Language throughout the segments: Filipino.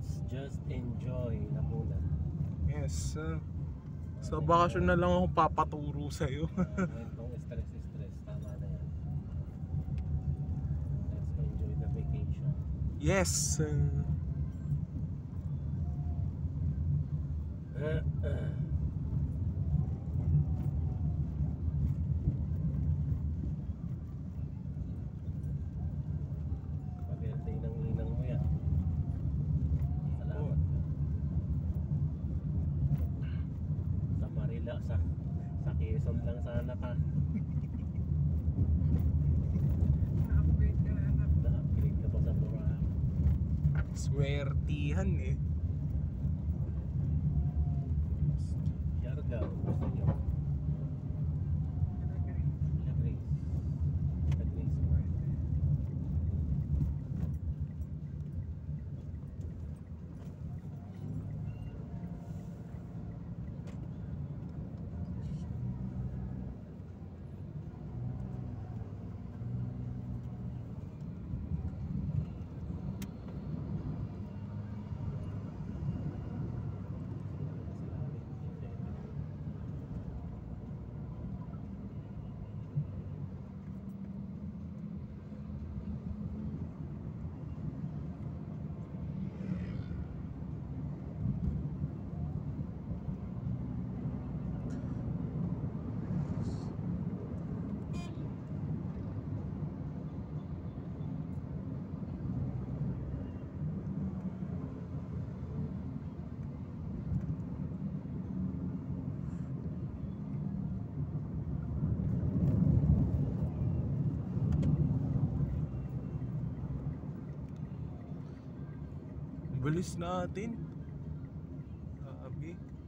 Let's just enjoy Laguna. Yes. Sa bakasyon na lang ako papaturo sa'yo. Itong stress, tama na yan. Let's enjoy the vacation. Yes. Pag-birthday ng ninang mo yan. Salamat. Sa Marila, sa Quezon lang sana ka. Na-upgrade ka na. Na-upgrade ka pa sa Boracay. Swertihan eh. Siargao, gusto nyo? La Grace. La Grace World. Bilis natin. Sabi.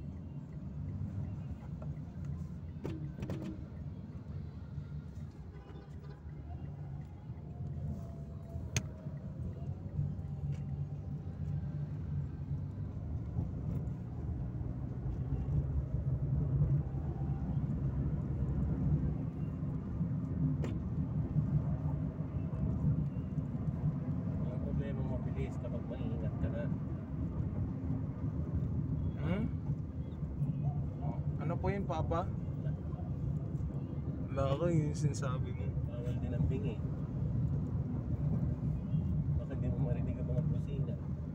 Ang problema mabilis kapag maingat ka na. Ano po yun, Papa? Wala ko yung sinasabi mo. Bawal din ang bingi. Baka hindi mo marinig ang mga busina.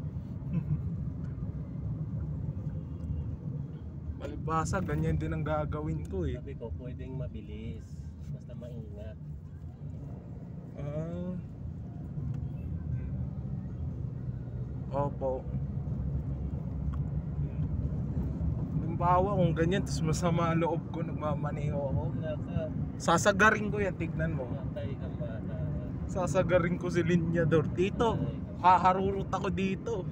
Palibasa, ganyan din ang gagawin ko eh. Sabi ko, pwedeng mabilis. Basta maingat. Ah. Opo. Halimbawa kung ganyan, tapos masama loob ko, nagmamaneho ako. Sasagarin ko yan, tignan mo. Matay kang bata. Sasagarin ko si Linyador. Dito, haharurot ako dito.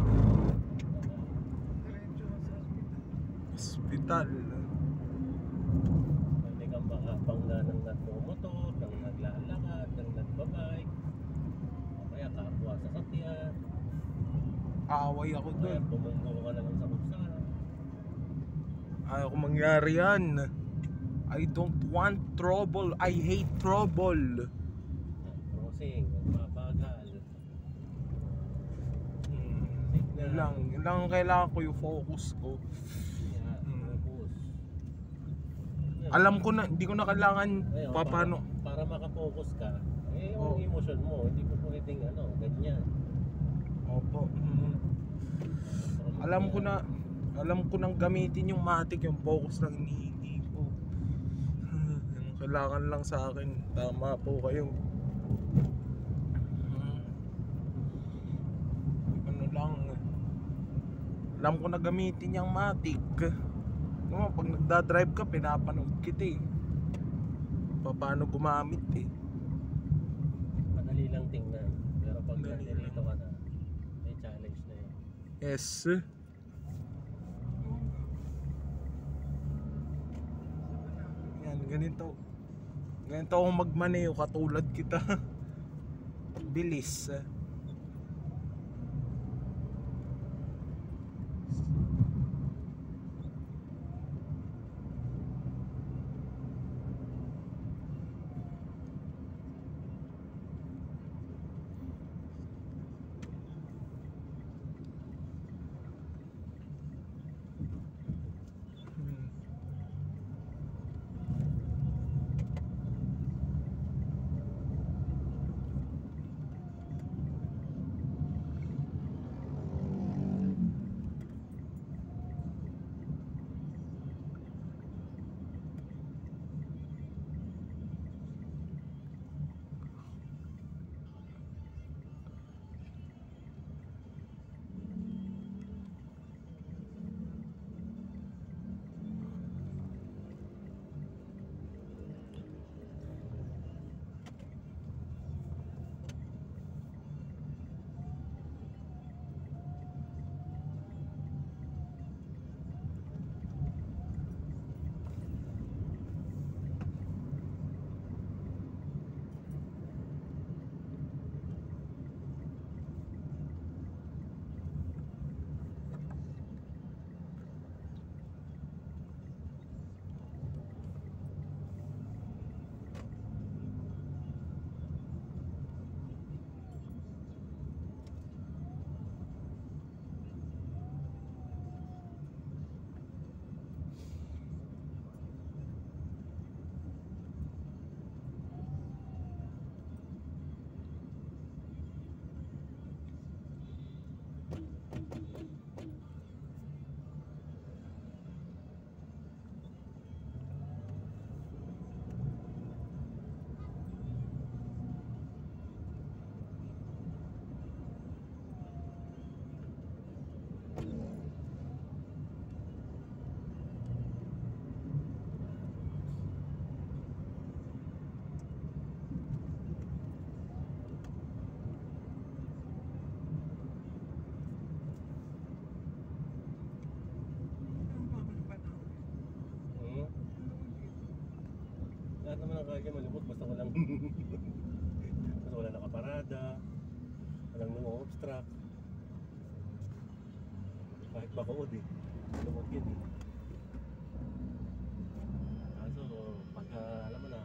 Diretso ka sa hospital. Hospital. Pwede kang makabangga ng nagmumotor, ng naglalakad, ng nagbabike. O kaya kapwa sa sakyan. Away ako O kaya dun. bumunggo ka naman sa kusara. Ayaw ko mangyari yan. I don't want trouble. I hate trouble. Crossing, magbabagal. Yun lang ang kailangan ko, yung focus ko. Yeah, focus. Alam ko na, hindi ko na kailangan Ayun, paano. para makafocus ka, eh Oh. yung emosyon mo, hindi ko pwedeng ganyan. Opo. Alam ko nang gamitin yung matic, yung focus lang hinihingi ko. Yung kailangan lang sa akin, tama po kayo. Ano lang, alam ko na gamitin yung matic. No, pag nagdadrive ka, pinapanood kita eh. Paano gumamit eh. Madali lang tingnan, pero pag Madali nandito ka na, may challenge na yun. Yes. Yan, ganito. Ganito akong magmaneho, katulad kita. Bilis. kayo malubot basta walang basta wala nakaparada, walang nung-obstruct. Kahit bakood eh, malubot yun eh. Kaso pagka alam mo na